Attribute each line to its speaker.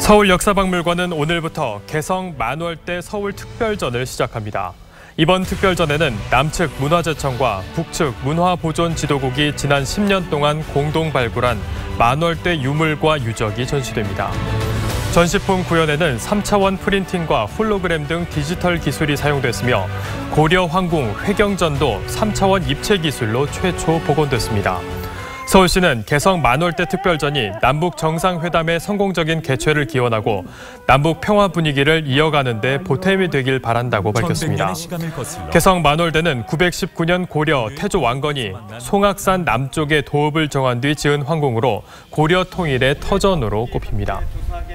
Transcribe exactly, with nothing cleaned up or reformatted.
Speaker 1: 서울역사박물관은 오늘부터 개성 만월대 서울특별전을 시작합니다. 이번 특별전에는 남측 문화재청과 북측 문화보존지도국이 지난 십 년 동안 공동 발굴한 만월대 유물과 유적이 전시됩니다. 전시품 구현에는 삼 차원 프린팅과 홀로그램 등 디지털 기술이 사용됐으며 고려 황궁 회경전도 삼 차원 입체 기술로 최초 복원됐습니다. 서울시는 개성 만월대 특별전이 남북 정상회담의 성공적인 개최를 기원하고 남북 평화 분위기를 이어가는 데 보탬이 되길 바란다고 밝혔습니다. 개성 만월대는 구백십구 년 고려 태조 왕건이 송악산 남쪽에 도읍을 정한 뒤 지은 황궁으로 고려 통일의 터전으로 꼽힙니다.